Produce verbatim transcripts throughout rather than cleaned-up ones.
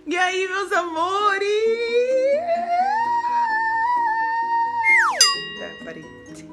E aí, meus amores? Tá, parei.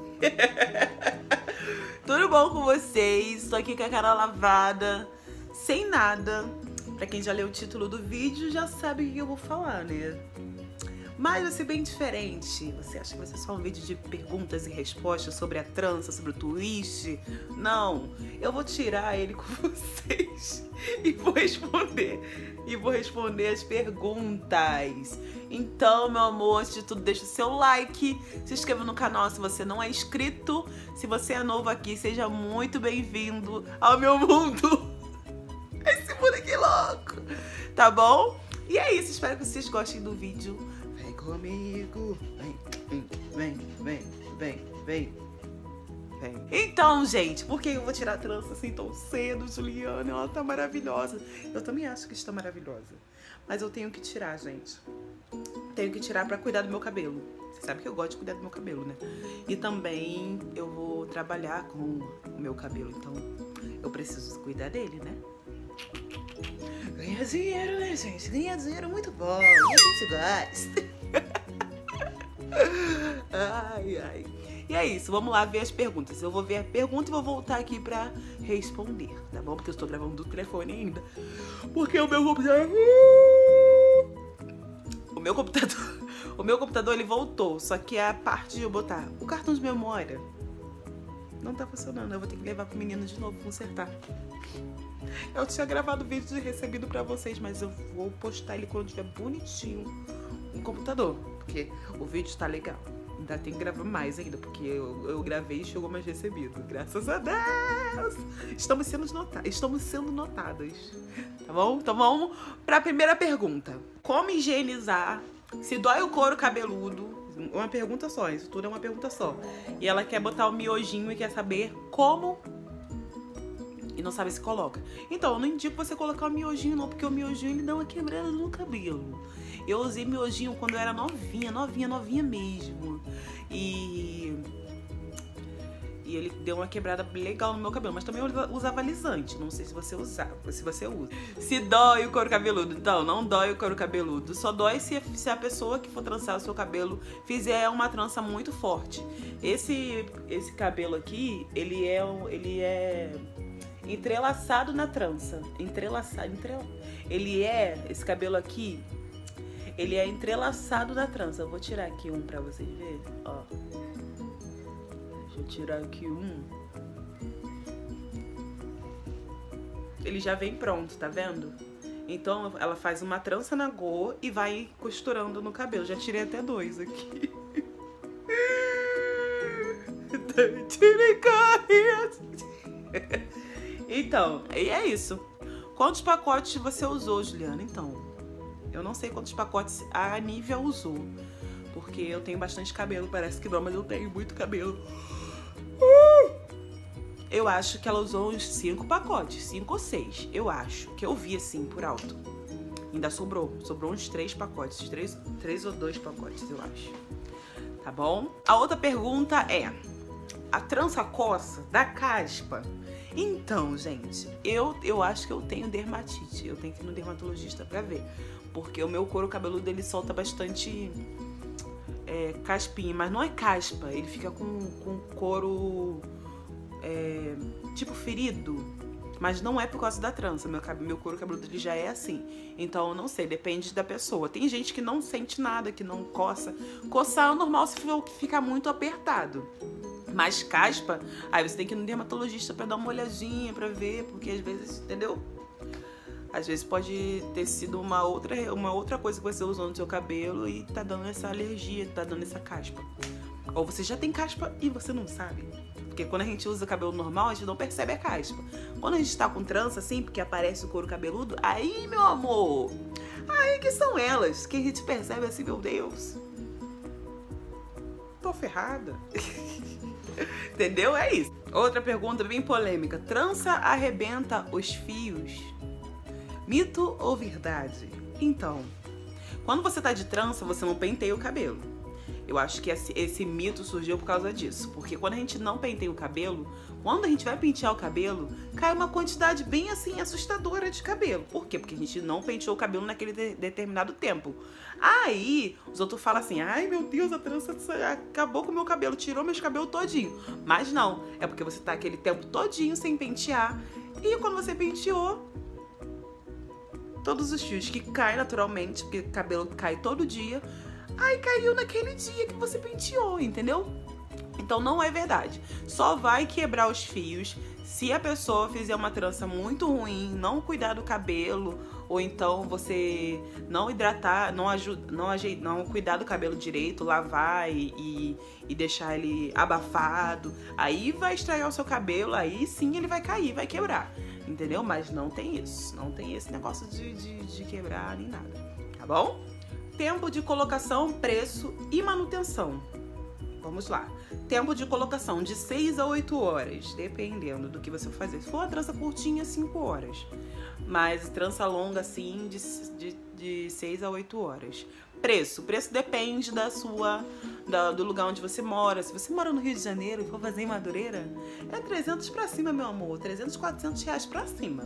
Tudo bom com vocês? Tô aqui com a cara lavada, sem nada. Pra quem já leu o título do vídeo, já sabe o que eu vou falar, né? Mas vai ser bem diferente. Você acha que vai ser só um vídeo de perguntas e respostas sobre a trança, sobre o twist? Não, eu vou tirar ele com vocês e vou responder. E vou responder as perguntas. Então, meu amor, antes de tudo, deixa o seu like, se inscreva no canal se você não é inscrito. Se você é novo aqui, seja muito bem-vindo ao meu mundo. Esse mundo aqui louco, tá bom? E é isso, espero que vocês gostem do vídeo. Vem comigo, vem, vem, vem, vem, vem, vem, vem. Então, gente, por que eu vou tirar a trança assim tão cedo, Juliana? Ela tá maravilhosa. Eu também acho que está maravilhosa. Mas eu tenho que tirar, gente. Tenho que tirar pra cuidar do meu cabelo. Você sabe que eu gosto de cuidar do meu cabelo, né? E também eu vou trabalhar com o meu cabelo, então eu preciso cuidar dele, né? Ganhar dinheiro, né, gente? Ganhar dinheiro é muito bom. E a gente gosta. Ai, ai. E é isso, vamos lá ver as perguntas. Eu vou ver a pergunta e vou voltar aqui pra responder, tá bom? Porque eu estou gravando do telefone ainda. Porque o meu computador... O meu computador... O meu computador, ele voltou. Só que a parte de eu botar o cartão de memória não tá funcionando. Eu vou ter que levar pro menino de novo consertar. Eu tinha gravado o vídeo e recebido pra vocês, mas eu vou postar ele quando tiver bonitinho no computador. Porque o vídeo tá legal. Ainda tem que gravar mais ainda, porque eu, eu gravei e chegou mais recebido. Graças a Deus! Estamos sendo, nota Estamos sendo notadas. Tá bom? Então vamos pra primeira pergunta. Como higienizar? Se dói o couro cabeludo? Uma pergunta só, isso tudo é uma pergunta só. E ela quer botar o miojinho e quer saber como... E não sabe se coloca. Então, eu não indico você colocar o miojinho não, porque o miojinho ele dá uma quebrada no cabelo. Eu usei miojinho quando eu era novinha, novinha, novinha mesmo. E... E ele deu uma quebrada legal no meu cabelo. Mas também eu usava alisante. Não sei se você usava, se você usa. Se dói o couro cabeludo. Então, não dói o couro cabeludo. Só dói se, se a pessoa que for trançar o seu cabelo fizer uma trança muito forte. Esse, esse cabelo aqui, ele é... Ele é... entrelaçado na trança. Entrelaçado, entrela... Ele é, esse cabelo aqui, ele é entrelaçado na trança. Eu vou tirar aqui um pra vocês verem, ó. Deixa eu tirar aqui um. Ele já vem pronto, tá vendo? Então ela faz uma trança na go e vai costurando no cabelo. Já tirei até dois aqui. Tirei correndo. Então, e é isso. Quantos pacotes você usou, Juliana? Então, eu não sei quantos pacotes a Nívia usou. Porque eu tenho bastante cabelo, parece que não, mas eu tenho muito cabelo. Eu acho que ela usou uns cinco pacotes, cinco ou seis. Eu acho, que eu vi assim, por alto. Ainda sobrou, sobrou uns três pacotes, três, três ou dois pacotes, eu acho. Tá bom? A outra pergunta é, a trança coça da caspa? Então, gente, eu, eu acho que eu tenho dermatite. Eu tenho que ir no dermatologista pra ver. Porque o meu couro cabeludo, ele solta bastante é, caspinha. Mas não é caspa, ele fica com, com couro é, tipo ferido. Mas não é por causa da trança. Meu, meu couro cabeludo, ele já é assim. Então, eu não sei, depende da pessoa. Tem gente que não sente nada, que não coça. Coçar é normal se ficar muito apertado. Mas caspa, aí você tem que ir no dermatologista pra dar uma olhadinha, pra ver, porque às vezes, entendeu? Às vezes pode ter sido uma outra, uma outra coisa que você usou no seu cabelo e tá dando essa alergia, tá dando essa caspa. Ou você já tem caspa e você não sabe. Porque quando a gente usa cabelo normal, a gente não percebe a caspa. Quando a gente tá com trança assim, porque aparece o couro cabeludo, aí, meu amor, aí que são elas, que a gente percebe assim, meu Deus, tô ferrada. Entendeu? É isso. Outra pergunta bem polêmica. Trança arrebenta os fios? Mito ou verdade? Então, quando você tá de trança, você não penteia o cabelo. Eu acho que esse, esse mito surgiu por causa disso. Porque quando a gente não penteia o cabelo, Quando a gente vai pentear o cabelo, cai uma quantidade bem assim assustadora de cabelo. Por quê? Porque a gente não penteou o cabelo naquele de determinado tempo. Aí os outros falam assim, ai meu Deus, a trança acabou com o meu cabelo, tirou meus cabelos todinho. Mas não, é porque você tá aquele tempo todinho sem pentear. E quando você penteou, todos os fios que caem naturalmente, porque o cabelo cai todo dia, aí caiu naquele dia que você penteou, entendeu? Então não é verdade. Só vai quebrar os fios se a pessoa fizer uma trança muito ruim, não cuidar do cabelo, ou então você não hidratar, não, ajuda, não, não cuidar do cabelo direito, lavar e, e, e deixar ele abafado. Aí vai estragar o seu cabelo, aí sim ele vai cair, vai quebrar. Entendeu? Mas não tem isso. Não tem esse negócio de, de, de quebrar nem nada. Tá bom? Tempo de colocação, preço e manutenção. Vamos lá. Tempo de colocação de seis a oito horas, dependendo do que você for fazer. Se for uma trança curtinha, cinco horas. Mas trança longa, assim, de, de, de seis a oito horas. Preço. Preço depende da sua, da, do lugar onde você mora. Se você mora no Rio de Janeiro e for fazer em Madureira, é trezentos pra cima, meu amor. trezentos, quatrocentos reais pra cima.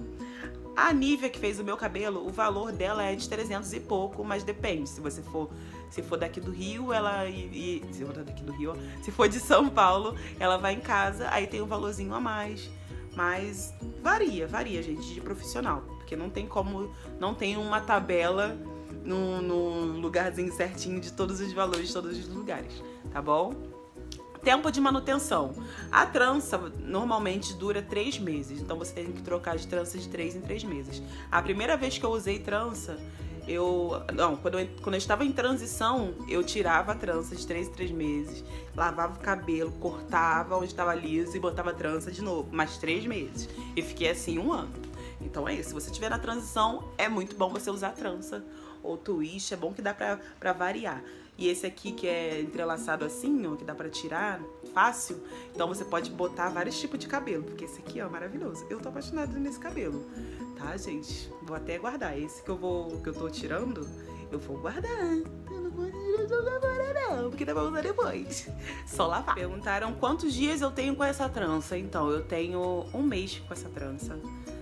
A Nívia, que fez o meu cabelo, o valor dela é de trezentos e pouco, mas depende. Se você for, se for daqui do Rio, ela e, e se for daqui do Rio, se for de São Paulo, ela vai em casa, aí tem um valorzinho a mais. Mas varia, varia, gente, de profissional, porque não tem como, não tem uma tabela no, no lugarzinho certinho de todos os valores de todos os lugares, tá bom? Tempo de manutenção. A trança normalmente dura três meses, então você tem que trocar de trança de três em três meses. A primeira vez que eu usei trança, eu... Não, quando eu, quando eu estava em transição, eu tirava a trança de três em três meses, lavava o cabelo, cortava onde estava liso e botava a trança de novo, mais três meses. E fiquei assim um ano. Então é isso, se você estiver na transição, é muito bom você usar trança ou twist, é bom que dá pra, pra variar. E esse aqui que é entrelaçado assim, ó, que dá pra tirar fácil, então você pode botar vários tipos de cabelo, porque esse aqui, ó, é maravilhoso. Eu tô apaixonada nesse cabelo, tá, gente? Vou até guardar. Esse que eu vou, que eu tô tirando, eu vou guardar. Eu não vou jogar agora não, porque dá pra usar depois. Só lavar. Perguntaram quantos dias eu tenho com essa trança. Então, eu tenho um mês com essa trança.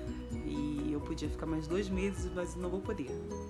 E eu podia ficar mais dois meses, mas não vou poder.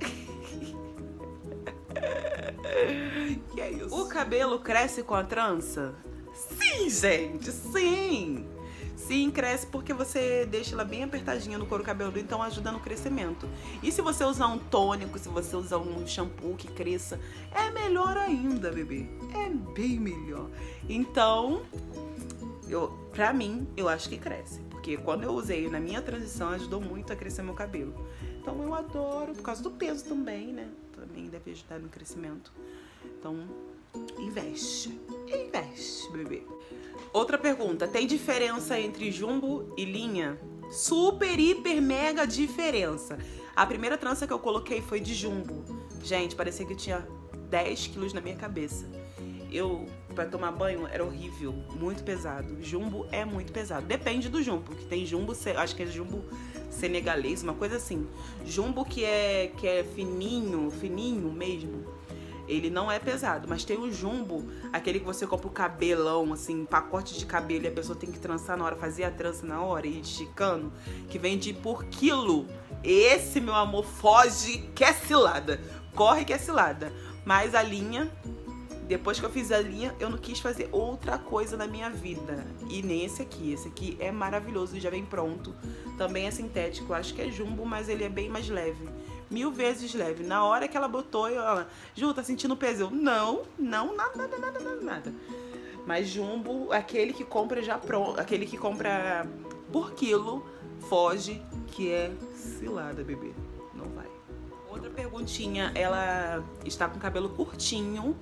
Que é isso? O cabelo cresce com a trança? Sim, gente, sim! Sim, cresce porque você deixa ela bem apertadinha no couro cabeludo, então ajuda no crescimento. E se você usar um tônico, se você usar um shampoo que cresça, é melhor ainda, bebê. É bem melhor. Então, eu, pra mim, eu acho que cresce. Porque quando eu usei na minha transição, ajudou muito a crescer meu cabelo. Então eu adoro, por causa do peso também, né? Também deve ajudar no crescimento. Então, investe. Investe, bebê. Outra pergunta. Tem diferença entre jumbo e linha? Super, hiper, mega diferença. A primeira trança que eu coloquei foi de jumbo. Gente, parecia que eu tinha dez quilos na minha cabeça. Eu, pra tomar banho, era horrível. Muito pesado. Jumbo é muito pesado. Depende do jumbo, porque tem jumbo, acho que é jumbo senegalês, uma coisa assim. Jumbo que é, que é fininho, fininho mesmo, ele não é pesado. Mas tem o jumbo, aquele que você compra o cabelão, assim, pacote de cabelo, e a pessoa tem que trançar na hora, fazer a trança na hora e ir esticando, que vende por quilo. Esse, meu amor, foge que é cilada. Corre que é cilada. Mas a linha... Depois que eu fiz a linha, eu não quis fazer outra coisa na minha vida. E nem esse aqui. Esse aqui é maravilhoso, já vem pronto. Também é sintético, acho que é jumbo, mas ele é bem mais leve. Mil vezes leve. Na hora que ela botou, eu, ela, Ju, tá sentindo peso? Eu, não, não, nada, nada, nada, nada, nada. Mas jumbo, aquele que compra já pronto, aquele que compra por quilo, foge, que é cilada, bebê. Não vai. Outra perguntinha, ela está com cabelo curtinho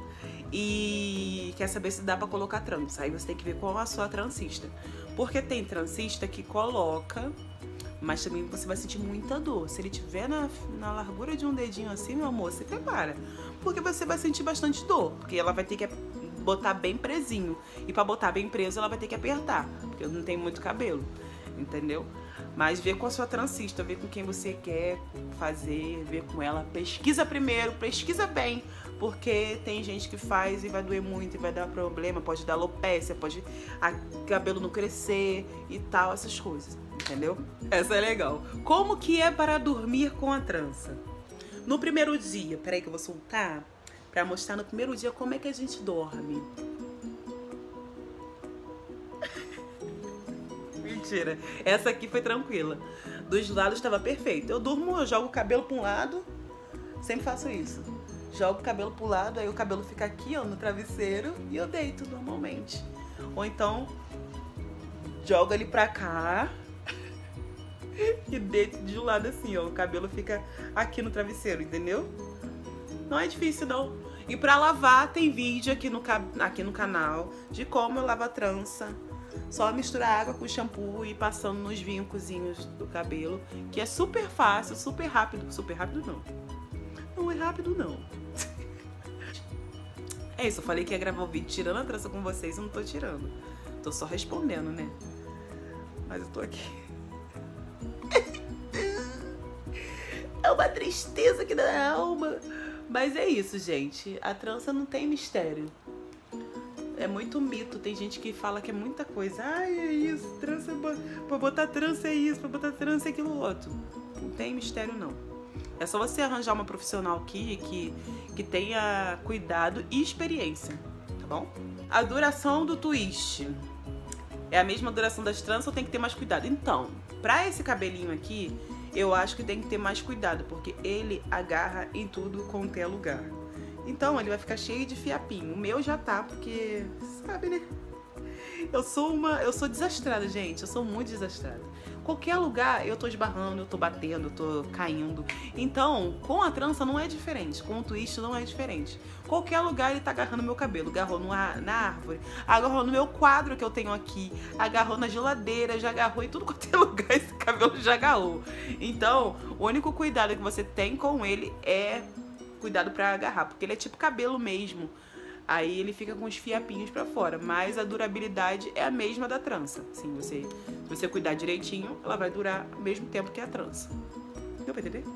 e quer saber se dá pra colocar trança. Aí você tem que ver qual a sua transista. Porque tem transista que coloca, mas também você vai sentir muita dor. Se ele tiver na, na largura de um dedinho assim, meu amor, você prepara. Porque você vai sentir bastante dor. Porque ela vai ter que botar bem presinho. E pra botar bem preso, ela vai ter que apertar. Porque não tem muito cabelo. Entendeu? Mas vê com a sua transista, vê com quem você quer fazer, vê com ela. Pesquisa primeiro, pesquisa bem, porque tem gente que faz e vai doer muito e vai dar problema, pode dar alopecia, pode a cabelo não crescer e tal, essas coisas, entendeu? Essa é legal. Como que é para dormir com a trança? No primeiro dia, peraí que eu vou soltar, pra mostrar no primeiro dia como é que a gente dorme. Mentira, essa aqui foi tranquila. Dos lados estava perfeito. Eu durmo, eu jogo o cabelo para um lado, sempre faço isso. Jogo o cabelo pro lado, aí o cabelo fica aqui, ó, no travesseiro e eu deito normalmente. Ou então, jogo ele pra cá e deito de um lado assim, ó. O cabelo fica aqui no travesseiro, entendeu? Não é difícil, não. E pra lavar, tem vídeo aqui no, aqui no canal de como eu lavo a trança. Só misturar água com shampoo e ir passando nos vincozinhos do cabelo, que é super fácil, super rápido. Super rápido não. Não é rápido não. É isso, eu falei que ia gravar o vídeo tirando a trança com vocês, eu não tô tirando. Tô só respondendo, né? Mas eu tô aqui. É uma tristeza aqui na alma. Mas é isso, gente. A trança não tem mistério. É muito mito. Tem gente que fala que é muita coisa. Ai, é isso. Trança, pra botar trança é isso. Pra botar trança é aquilo outro. Não tem mistério, não. É só você arranjar uma profissional aqui que, que tenha cuidado e experiência, tá bom? A duração do twist é a mesma duração das tranças ou tem que ter mais cuidado? Então, pra esse cabelinho aqui, eu acho que tem que ter mais cuidado, porque ele agarra em tudo quanto é lugar. Então, ele vai ficar cheio de fiapinho. O meu já tá, porque, sabe, né? Eu sou uma... Eu sou desastrada, gente. Eu sou muito desastrada. Qualquer lugar eu tô esbarrando, eu tô batendo, eu tô caindo. Então, com a trança não é diferente. Com o twist não é diferente. Qualquer lugar ele tá agarrando meu cabelo. Agarrou na, na árvore, agarrou no meu quadro que eu tenho aqui, agarrou na geladeira, já agarrou em tudo quanto é lugar esse cabelo já agarrou. Então, o único cuidado que você tem com ele é cuidado pra agarrar, porque ele é tipo cabelo mesmo. Aí ele fica com os fiapinhos pra fora, mas a durabilidade é a mesma da trança. Assim, você, se você cuidar direitinho, ela vai durar o mesmo tempo que a trança. Deu pra entender?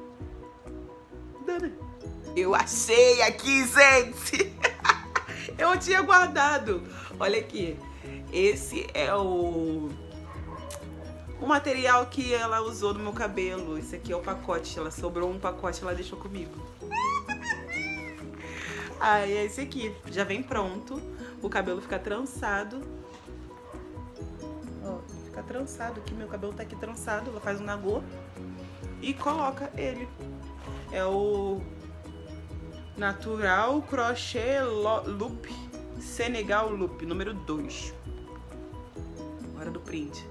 Dana. Eu achei aqui, gente! Eu tinha guardado. Olha aqui. Esse é o... o material que ela usou no meu cabelo. Esse aqui é o pacote. Ela sobrou um pacote, ela deixou comigo. Aí é esse aqui, já vem pronto. O cabelo fica trançado. Ó, fica trançado aqui, meu cabelo tá aqui trançado. Ela faz um nagô e coloca ele. É o Natural Crochet Loop Senegal Loop, número dois. Hora do print.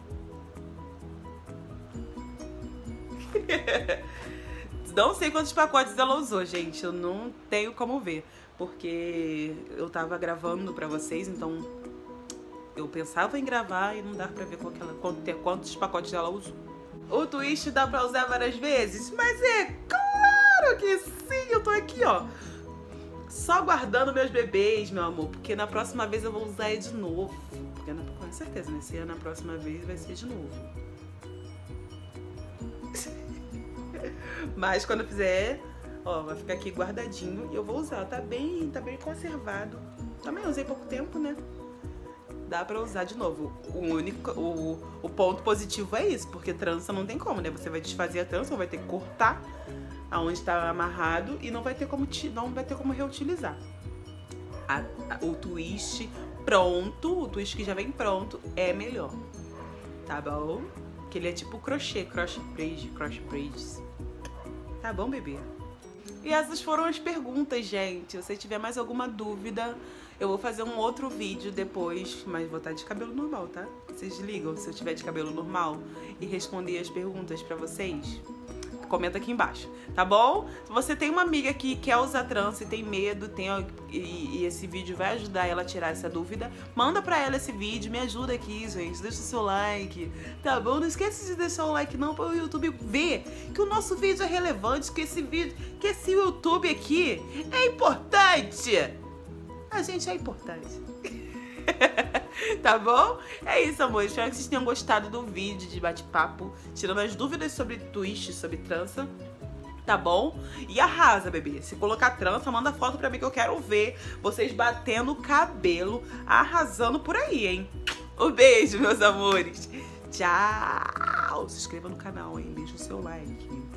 Não sei quantos pacotes ela usou, gente. Eu não tenho como ver. Porque eu tava gravando pra vocês, então eu pensava em gravar e não dá pra ver qual que ela, quantos pacotes ela usou. O twist dá pra usar várias vezes? Mas é claro que sim! Eu tô aqui, ó, só guardando meus bebês, meu amor. Porque na próxima vez eu vou usar ele de novo. Porque na, com certeza, né? Se é na próxima vez, vai ser de novo. Mas quando eu fizer, ó, vai ficar aqui guardadinho e eu vou usar. Tá bem, tá bem conservado. Também usei pouco tempo, né? Dá pra usar de novo. O único, o, o ponto positivo é isso, porque trança não tem como, né? Você vai desfazer a trança, ou vai ter que cortar aonde tá amarrado e não vai ter como, não vai ter como reutilizar. A, a, o twist pronto, o twist que já vem pronto é melhor, tá bom? Que ele é tipo crochê, crochet braid, crochet braids. Tá bom, bebê? E essas foram as perguntas, gente. Se você tiver mais alguma dúvida, eu vou fazer um outro vídeo depois, mas vou estar de cabelo normal, tá? Vocês ligam se eu tiver de cabelo normal e responder as perguntas pra vocês? Comenta aqui embaixo, tá bom? Se você tem uma amiga que quer usar trança e tem medo, tem, e, e esse vídeo vai ajudar ela a tirar essa dúvida, manda pra ela esse vídeo, me ajuda aqui, gente. Deixa o seu like, tá bom? Não esquece de deixar o like não, para o YouTube ver que o nosso vídeo é relevante, que esse vídeo, que esse YouTube aqui é importante. A gente é importante. Tá bom? É isso, amor. Espero que vocês tenham gostado do vídeo de bate-papo, tirando as dúvidas sobre twist, sobre trança. Tá bom? E arrasa, bebê. Se colocar trança, manda foto pra mim que eu quero ver vocês batendo o cabelo, arrasando por aí, hein? Um beijo, meus amores. Tchau. Se inscreva no canal, hein? Deixa o seu like.